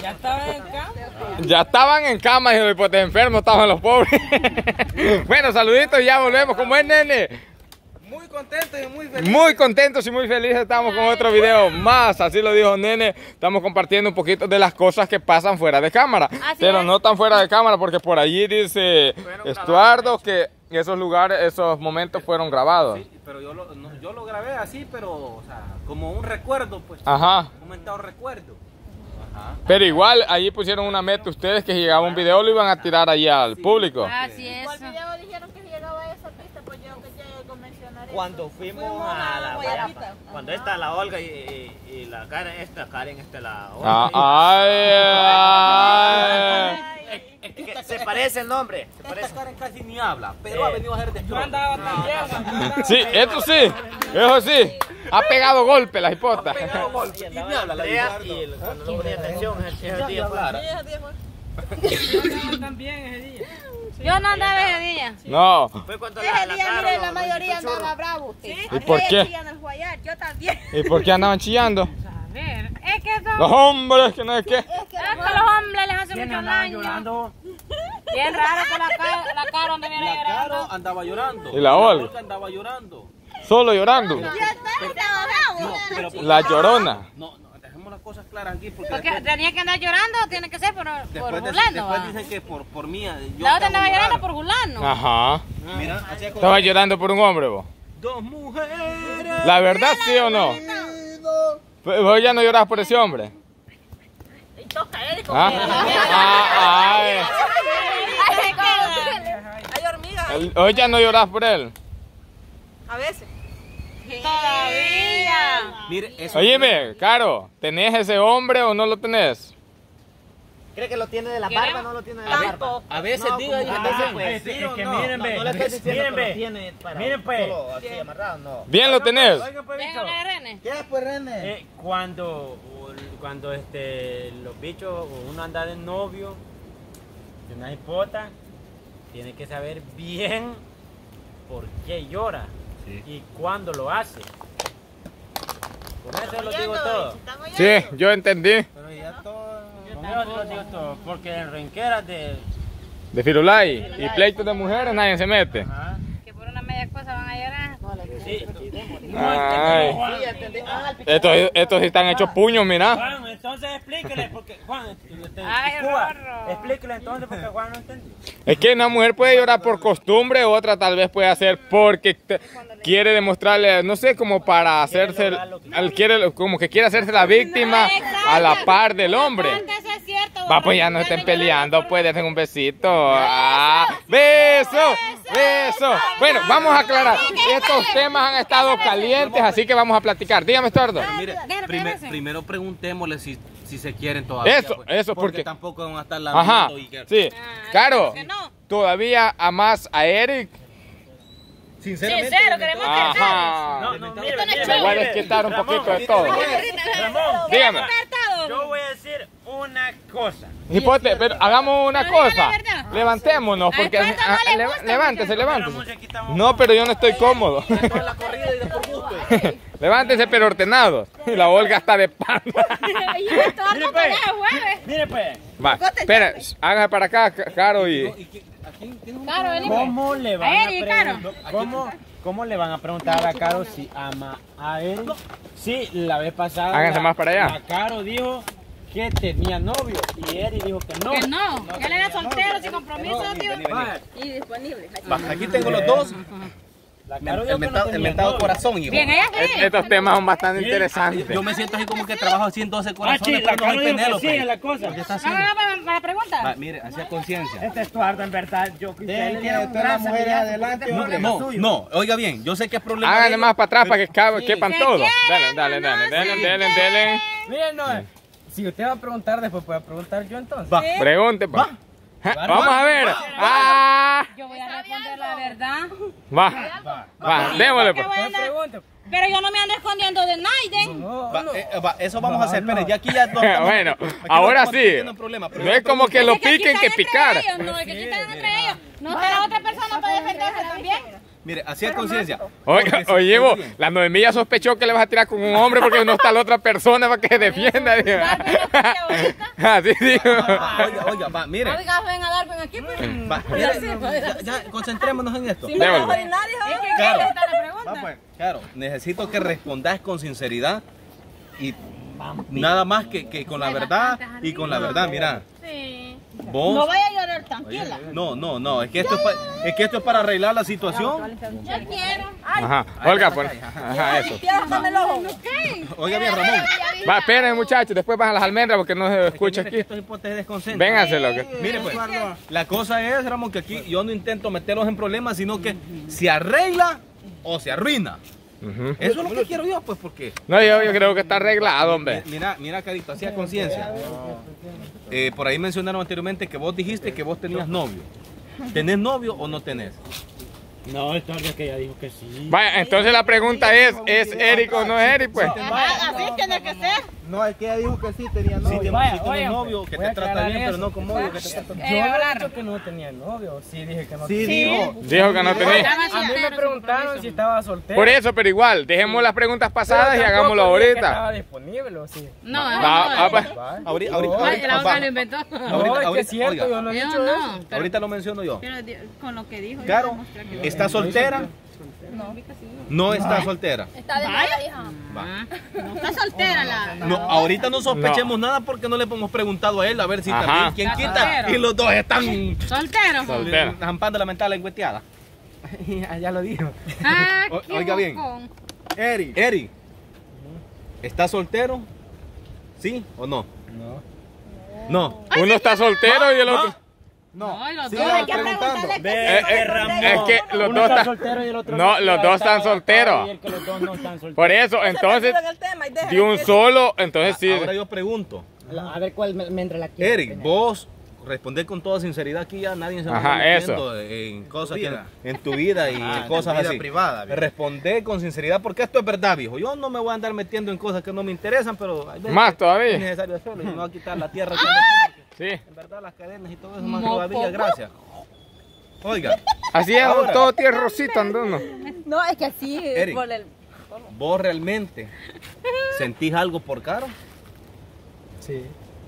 Ya estaban en cama. Ya estaban en cama, hijo de hipotes enfermos, estaban los pobres. Bueno, saluditos y ya volvemos. ¿Cómo es, nene? Muy contento y muy feliz. Muy contentos y muy felices estamos con otro video más, así lo dijo Nene. Estamos compartiendo un poquito de las cosas que pasan fuera de cámara, pero no tan fuera de cámara porque por allí dice Estuardo que esos lugares, esos momentos fueron grabados. Sí, pero yo lo grabé así, pero o sea, como un recuerdo, pues. Ajá. Un momentado recuerdo. Ajá. Pero igual allí pusieron una meta ustedes que si llegaba un video lo iban a tirar allí al público. Así es. ¿Cuál video dijeron que llegaba a esa pista? Pues yo que llego a mencionar Cuando fuimos a la Guayapa, cuando está la Olga y la Karen, la Olga. Es que se parece el nombre. Se parece. Esta Karen casi ni habla, pero ha venido a hacer Yo destrozo. andaba también. Sí, eso sí, eso sí. Ha pegado golpe la hipota. Y ni habla la vida. Y cuando no ponía atención es el día claro. Yo andaba también ese día. Yo no andaba ese día. No. Fue cuando Ese día, Caro mire, lo- la lo mayoría hizo churro. andaba bravo. ¿Y por qué? Yo también. ¿Y por qué andaban chillando? A ver, es que son... Los hombres, que no es que. Es que a los hombres les hace mucho daño. llorando? Bien raro que la cara donde viene La Caro llorando. andaba llorando. ¿Y la Olga? andaba llorando. Solo llorando. Yo estaba bravo. Pero La llorona. no, dejemos las cosas claras aquí porque Porque después, tenía que andar llorando o tiene que ser por después Julano. después dicen que por mí. La otra andaba llorando por Julano. Ajá. Mira, así es como ¿Estabas llorando por un hombre vos? dos mujeres. ¿La verdad sí o no? ¿Vos ya no llorás por ese hombre? Y toca él. ¿Ah? Ay. Hay hormigas ahí. ¿Hoy ya no llorás por él? A veces. Todavía. Mire, eso. Oíme, Caro, ¿tenés ese hombre o no lo tenés? ¿Cree que lo tiene de la barba o no lo tiene de la barba? A veces No, diga y como- entonces Ah, pues. sí o que no. miren, ve. No le estoy diciendo Miren, que lo ve. tiene para Miren, pues. solo así amarrado, no. ¿Bien lo tenés? Oigan, pues, Ven, bicho. una RN. ¿Qué es, pues, René? Cuando los bichos, uno anda de novio, de una hipota, tiene que saber bien por qué llora y cuándo lo hace. Con eso lo digo todo. Sí, yo entendí. Pero ya todo... Con eso lo digo todo. Porque en renqueras De Firulai y pleitos de mujeres nadie se mete. Ajá. Que por una media cosa van a llorar. Sí. Ay. Sí, ya entendí. Ah, el pichón. Estos sí están hechos puños, mira. Juan, entonces explíquele, porque Juan, Ay, Cuba, Rorro. explíquele entonces porque Juan no entendió. Es que una mujer puede llorar por costumbre, otra tal vez puede hacer porque quiere demostrarle, no sé, como para hacerse, como que quiere hacerse la víctima a la par del hombre. Eso es cierto. Va, pues ya no estén peleando, pues den un besito. Ah, beso, beso. Bueno, vamos a aclarar. Estos temas han estado calientes, así que vamos a platicar. Dígame, Estuardo. Mire, Déjame. primero preguntémosle si se quieren todavía. Eso, pues, eso, porque porque... tampoco van a estar Ajá, ladrando y que... sí. Ah, Claro, que no. todavía amas a Eric. Sinceramente. Sincero, queremos que Ajá. No, mire, Me voy a desquitar un poquito de todo. Ramón, Dígame. yo voy a decir una cosa. Hipote, pero hagamos una No diga cosa. la verdad. Levantémonos, porque... Estuardo no le gusta, levántese, Pero levántese. música está- No, pero yo no estoy cómodo. Toda la corrida y de por gusto. Levántese, pero ordenado. Y la Olga está de pan. Mire pues, mire pues, Va, espera, hágase para acá, Caro y... Claro, vení. ¿cómo le van A a Eric, Caro. preguntar? ¿Cómo le van a preguntar a Caro si ama a él? Sí, la vez pasada. Háganse más para allá. La Caro dijo que tenía novio y Eric dijo que no. Que no, que él era soltero, sin compromiso, tío. Va, Y disponible. Va, aquí tengo los dos. la Caro dijo El que no mentado, el tenía mentado novio. corazón, hijo. Bien, ella sí. Estos temas son bastante interesantes. Yo me siento así como que trabajo así en 12 Ah, corazones, sí, la pero no Caro soy dijo que Penélope. sí es la cosa. ¿Qué está No, haciendo? no, para la pregunta. Va, mire, hacia conciencia. Este Estuardo, en verdad, yo que usted le diera un todas las brazo, mujeres mira, adelante, porque este No, problema no, suyo. no, oiga bien, yo sé que es problema de Háganle ellos, más para atrás para que pero- quepan Se todos. quieren, Dale, no, dale. Miren, no, si usted va a preguntar, después puede preguntar yo entonces. Va, Pregunte, pa. Vamos a ver. Ah, Yo voy a responder la verdad. va, démosle, ¿Qué pues. voy a No andar? pregunte. Pero yo no me ando escondiendo de Naiden. No, va, no. va, eso vamos a hacer, No, pero no. ya aquí ya no estamos- Bueno, aquí no ahora estamos sí. teniendo problema, pero No es como que lo Es que aquí piquen están que entre picar. ellos, no, es que aquí están entre ellos. No está la otra persona para defenderse también. Mire, así es conciencia. Oiga, oye, vos, la Noemí ya sospechó que le vas a tirar con un hombre porque no está la otra persona para que se defienda. Así digo. Oiga, va, mire. Oiga, ven a dar, ven aquí, pues. Va, mire, ya concentrémonos en esto. Si me vas a orinar, hijo. Es que Claro. ¿qué está la pregunta? Va, pues, claro, necesito que respondas con sinceridad y nada más que con la verdad y con la verdad, mira. Sí. Vos. No vaya a llorar, tranquila. No, es que esto es para arreglar la situación. Yo quiero. Ajá, Olga, pues. Ajá, eso. Dame el ojo. Oiga bien, Ramón. Va, esperen, muchachos, después van a las almendras porque no se escucha aquí. Estos hipótesis desconcentran. Vénganse lo que. Mire pues, la cosa es, Ramón, que aquí yo no intento meterlos en problemas, sino que se arregla o se arruina. Ujú. Eso es lo que quiero yo, pues, porque... No, yo creo que está arreglado, hombre. Mira, Carito, hacía conciencia. Por ahí mencionaron anteriormente que vos dijiste que vos tenías novio. ¿Tenés novio o no tenés? No, esto es que ella dijo que sí. Vaya, entonces la pregunta ¿es Eric o no es Eric, pues? Así tiene que ser. No, es que ella dijo que sí tenía Si novio. tenés novio, que te trata bien, pero no con novio, que te trata bien. Yo he dicho que no tenía novio. Sí, dije que no Sí, tenía. dijo. Dijo que no tenía. A mí me preguntaron si estaba soltero. Por eso, pero igual, dejemos las preguntas pasadas y Pero hagámoslo tampoco dije que ahorita. estaba disponible, ¿o sí? No, Pues. Ahorita, la boca lo inventó. No, es que es cierto, oiga, yo no he Yo dicho eso. no. Pero ahorita lo menciono yo. con lo que dijo. Claro, ¿está soltera? No está soltera. Está de moda, hija. No está soltera la. No, ahorita no sospechemos nada porque no le hemos preguntado a él a ver si Ajá. también quién Está quita soltero. y los dos están Soltero. Soltera. zampando la mental encueteada. Ya lo dijo. Ah, Oiga bien. Eric, ¿está soltero? ¿Sí o no? No. Uno está soltero y el otro. No. Ay, los Sí, dos. la preguntando. Es que los Uno dos está están. soltero y el otro No, los dos están solteros. Y el que los dos no están solteros. Por eso, entonces, de un solo, entonces sí. Ahora yo pregunto, A ver cuál me entra la quiere. Eric, vos responder con toda sinceridad aquí ya nadie se va Ajá, metiendo en cosas que, en tu vida y en cosas vida así. privada, viejo. Responder con sinceridad porque esto es verdad, viejo. Yo no me voy a andar metiendo en cosas que no me interesan, pero hay veces Más que todavía. es necesario hacerlo y no va a quitar la tierra. Que anda aquí, porque Sí. en verdad las cadenas y todo eso más todavía, gracias. Oiga, Así es, Ahora. todo tierrosito andando. No, es que así. Eric. Por el... ¿vos realmente sentís algo por Caro? Sí.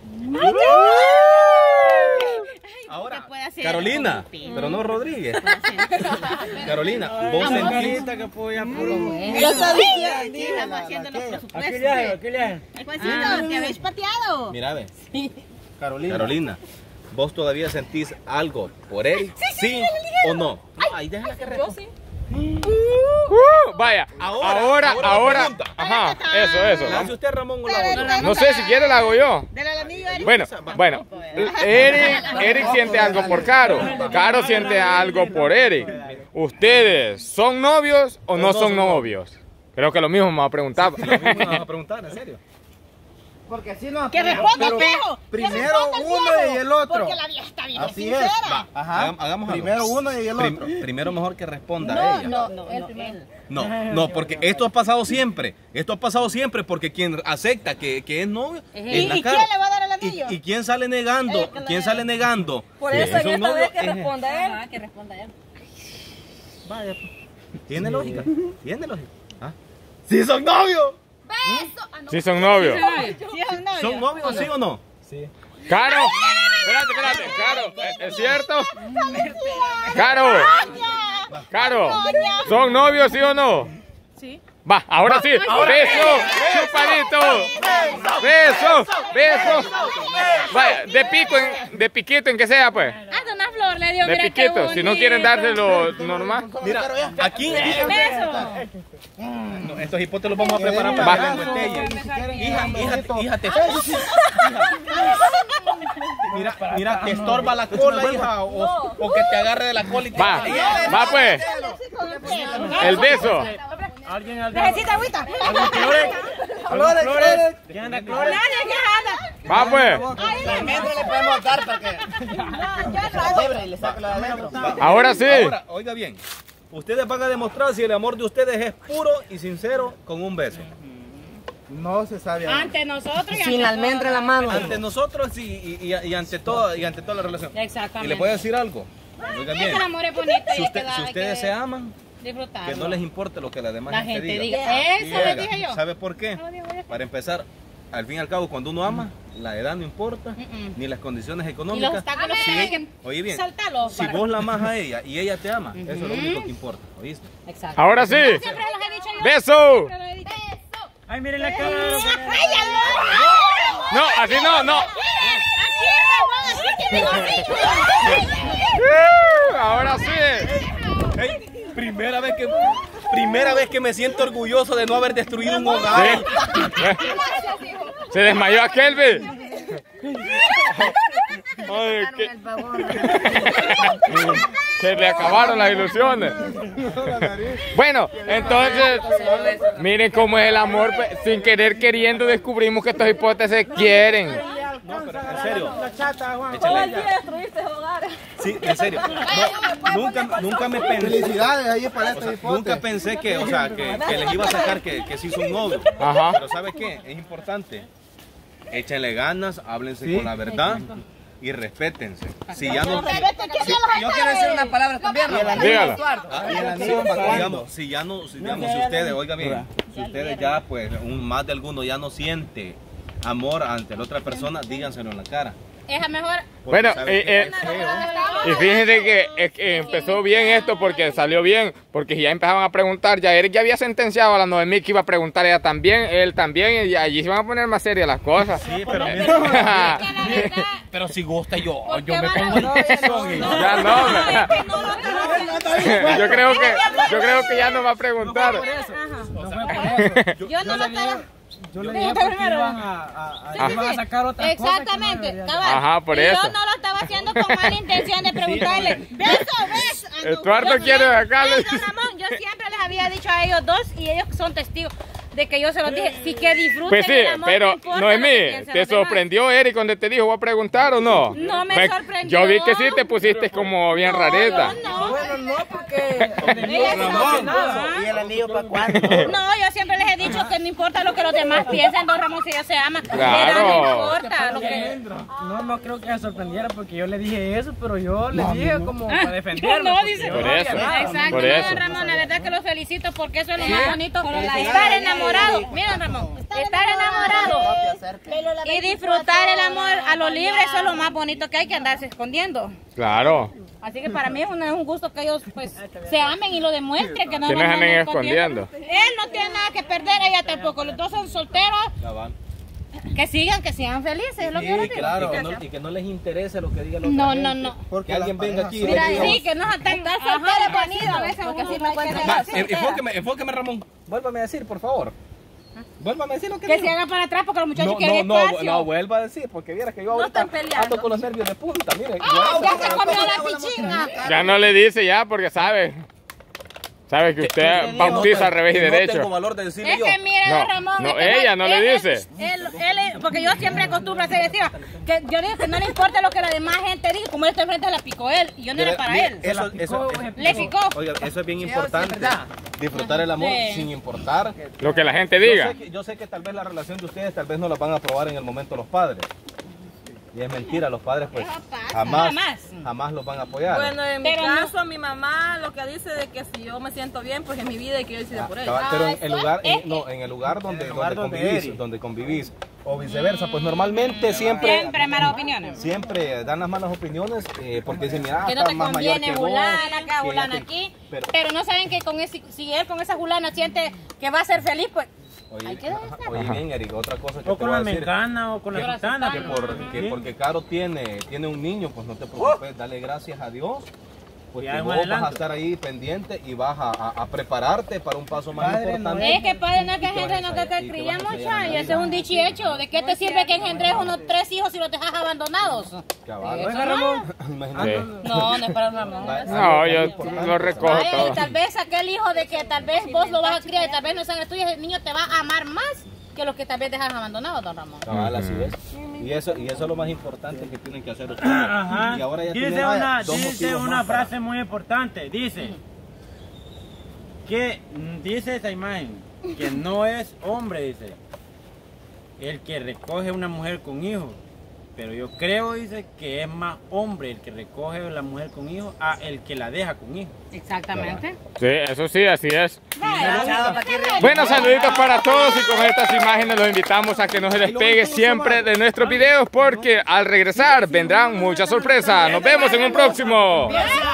Ahora, puede hacer Carolina, pero no Rodríguez. Carolina, vos sentís... que puedo puro. Yo te Estamos haciendo los presupuestos. Aquí le hago, aquí le hago. Juancito, ¿te habéis pateado? Mira, ve. Carolina. Carolina, ¿vos todavía sentís algo por él? ¿Sí o no? Ay, déjala que responda. Vaya, Ahora ahora. pregunta. Ajá, eso. ¿La hace usted, Ramón, o la hago yo? No sé, si quiere la hago yo. Dale al anillo, Eric. Bueno, Eric siente algo por Caro. Caro siente algo por Eric. ¿Ustedes son novios o no son novios? Creo que lo mismo me va a preguntar. Lo mismo me vas a preguntar, ¿en serio? Porque así no. Que responda, pero espejo. Primero uno y el otro. Porque la vieja está bien Así es. sincera. Ajá. Hagamos algo. Primero uno y el otro. Primero mejor que responda No, ella. no, el primero. No, porque esto ha pasado siempre. Esto ha pasado siempre porque quien acepta que es novio es la ¿Y Caro. quién le va a dar el anillo? ¿Y quién sale negando? que le ¿Quién dé. sale negando? Por que eso en son esta novios vez que es- responda él. Ajá, que responda él. Vaya, pues. Tiene lógica. Tiene lógica. ¿Ah? ¡Sí son novios! Beso. Ah, no. Sí son novios. Sí, es un novio. ¿Son novios sí o no? Sí. Caro, espérate, Caro, ¿es cierto? Caro, ¿son novios sí o no? Sí. Va, ahora sí, beso, chupadito, beso. Vaya, de piquito en que sea, pues. Haz una flor, le dio. De mira qué piquito, si no quieren bonito. dárselo normal. Mira, aquí Beso. no, estos hipotes los vamos a preparar para que la embotellen. Hija, mira, te estorba la cola, hija, o que te agarre de la cola y te Va pues, el beso. ¿Alguien Necesita agüita. Flores. ¿Quién anda clores? Nadie que anda. Va pues, Le podemos dar para que libre y le saque lo de adentro. ahora sí. Ahora, oiga bien, ustedes van a demostrar si el amor de ustedes es puro y sincero con un beso. No se sabe. aún. Ante nosotros y Sin la almendra en la mano. Ante nosotros y ante toda la relación. Exactamente. Y le puedo decir algo. Oigan bien, El amor es bonito. si ustedes se aman, Disfrutarlo. Que no les importe lo que la demás La gente diga. diga. Eso le dije yo. ¿Sabe por qué? Para empezar, al fin y al cabo, cuando uno ama, la edad no importa, ni las condiciones Y los económicas. obstáculos Si hay ella- que oye bien, saltarlos. si vos la amas a ella y ella te ama, eso es lo único que importa, ¿oíste? Exacto. Ahora sí. Siempre los he dicho yo. ¡Beso! Siempre los he dicho. Ay, miren la cara. ¡Ay, ya No, así no, no. Aquí, Ramón, aquí tiene Ahora sí. Hey, primera vez que me siento orgulloso de no haber destruido un hogar. Sí. Se desmayó a Kelvin. Ay, que le acabaron las ilusiones. Bueno, entonces, miren cómo es el amor. Sin querer, queriendo, descubrimos que estos hipotes se quieren. No, pero en serio. Todo el día destruiste hogares. Sí, en serio. No, nunca me pensé. Felicidades ahí para este hipote. Nunca pensé que, o sea, que les iba a sacar que se hizo un novio. Ajá. Pero ¿sabe qué? Es importante. Échenle ganas, háblense con la verdad y respétense. Si ya no... Yo quiero decir una palabra también, Ramón. Dígala. Digamos, si ustedes, oiga bien, si ustedes ya, pues, más de alguno ya no siente amor ante la otra persona, díganselo en la cara. Es a mejor. Porque Bueno, sabe que- y fíjense que empezó bien esto porque salió bien, porque ya empezaban a preguntar, ya Eric ya había sentenciado a la Noemí que iba a preguntar ella también, él también, y allí se van a poner más serias las cosas. Sí, pero pero si gusta yo me pongo Ya no, yo creo que ya no va a preguntar. Yo no lo estaba. Yo le dije porque iban a sacar otras cosas. Exactamente, cabal. Ajá, por Y eso. yo no lo estaba haciendo con mala intención de preguntarle. ¿Ves? Eduardo Yo quiere siempre- sacarle. Eso, Ramón, yo siempre les había dicho a ellos dos y ellos son testigos de que yo se los dije. Sí que disfruten Pues sí, el amor, no pero importa lo que Noemí, piensen ¿te los demás. sorprendió Eric cuando te dijo voy a preguntar o no? No me sorprendió. Yo vi que sí te pusiste como bien rareta. No, Bueno, no, porque ¿Y el anillo para cuándo? no, yo siempre les he dicho que no importa lo que los demás piensen, don Ramón, si ellos se aman. Claro. No importa lo que... no creo que me sorprendiera porque yo le dije eso, pero yo le dije como para Yo defenderme. no, porque dice. yo Por no había eso. nada. Exacto, Por no, eso. don Ramón, la verdad que los felicito porque eso es lo más bonito. Estar enamorado, mira, don Ramón, estar enamorado y disfrutar el amor a lo libre, eso es lo más bonito que hay que andarse escondiendo. Claro, Así que para mí es un gusto que ellos pues se amen y lo demuestren, que no que no se anden anden escondiendo. Él no tiene nada que perder, ella tampoco, los dos son solteros, que sean felices, es lo que yo les digo. claro. Y que no les interese lo que diga la otra No, gente. no, no. Porque alguien venga aquí y Mira, diga, sí, que no se están solteros bonito, a veces porque así no hay que enfóqueme, Ramón. Vuélvame a decir, por favor. Vuélvame a decir lo que que dijo. se hagan para atrás porque los muchachos quieren espacio. no, vuelva a decir, porque viera que yo ahorita ando con los nervios de punta, mire. Ya se comió la pichina. Ya no le dice ya porque sabe que usted bautiza al revés y No derecho. tengo valor de decirle Es yo. que mire, No, Ramón. no, es que ella no le dice. Porque yo siempre acostumbro a ser decir que yo digo que no le importa lo que la demás gente diga, como él está enfrente la picó él y yo no era para Mire, él. Eso, Le picó. oiga, eso es bien importante. Disfrutar el amor Sí. sin importar. Lo que la gente diga. Yo sé que tal vez la relación de ustedes tal vez no la van a aprobar en el momento los padres. Y es mentira, los padres pues Eso pasa, jamás los van a apoyar. Bueno, en mi Pero no. caso, mi mamá lo que dice de que si yo me siento bien, pues en mi vida y que yo decida por ella. Pero en el lugar, en el lugar donde convivís, o viceversa, pues normalmente siempre malas opiniones. siempre dan las malas opiniones porque dicen, mira, Que no está te más mayor conviene que vos, Julana, que a que Julana ella te- aquí. pero- Pero no saben que si él con esa Julana siente que va a ser feliz, pues Oye, hay que dejar. oye bien, Eric, otra cosa que O te con voy a la decir, mexicana o con la gitana. porque Caro tiene un niño, pues no te preocupes, dale gracias a Dios, pues Ya que en vos vas a adelante. estar ahí pendiente y vas a prepararte para un paso más importante. Es que padre no es que engendre, no que te cría mucha, y ese es un dicho y hecho. ¿De qué te sirve que engendres unos 3 hijos si los dejas abandonados? Cabal. Eso no. Imagínate. Sí. No, no es para Ramón. No, yo lo recojo Vaya, y todo. tal vez aquel hijo de que tal vez vos lo vas a criar y tal vez no es sangre tuya, el niño te va a amar más que los que tal vez dejas abandonados, don Ramón. Cabal, así es. Y eso es lo más importante que tienen que hacer ustedes. Ajá. Y ahora ya Dice tienen una, dos dice motivos una más para- frase muy importante. Dice que dice esa imagen que no es hombre, dice, el que recoge una mujer con hijos, Pero yo creo, dice, que es más hombre el que recoge a la mujer con hijos a el que la deja con hijos. Exactamente. Sí, eso sí, así es. Bueno, saluditos para todos y con estas imágenes los invitamos a que no se despegue siempre de nuestros videos porque al regresar vendrán muchas sorpresas. Nos vemos en un próximo.